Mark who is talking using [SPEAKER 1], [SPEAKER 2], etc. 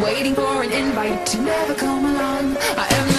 [SPEAKER 1] waiting for an invite to never come along. I am